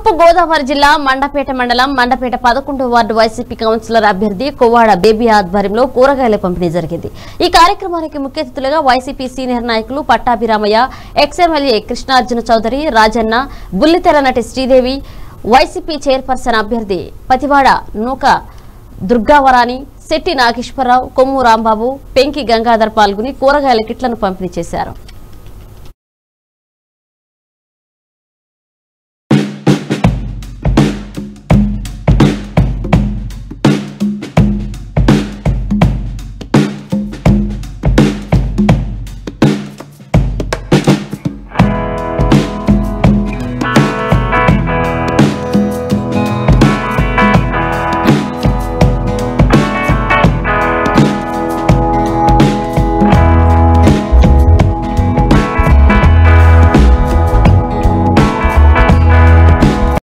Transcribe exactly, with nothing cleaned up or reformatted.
తూర్పు గోదావరి జిల్లా మండపేట మండలం మండపేట పదకొండవ వార్డు వైసీపీ కౌన్సిలర్ అభ్యర్థి కొవ్వాడ బేబీ ఆధ్వర్యంలో కూరగాయల పంపిణీ జరిగింది। ఈ కార్యక్రమానికి ముఖ్య అతిథులుగా వైసీపీ సీనియర్ నాయకులు పట్టాభిరామయ్య, ఎక్స్ఎమ్మెల్యే కృష్ణార్జున చౌదరి, రాజన్న, బుల్లితెర నటి శ్రీదేవి, వైసీపీ చైర్పర్సన్ అభ్యర్థి పతివాడ నూక దుర్గావరాణి, శెట్టి నాగేశ్వరరావు, కొమ్ము రాంబాబు, పెంకి గంగాధర్ పాల్గొని కూరగాయల కిట్లను పంపిణీ చేశారు।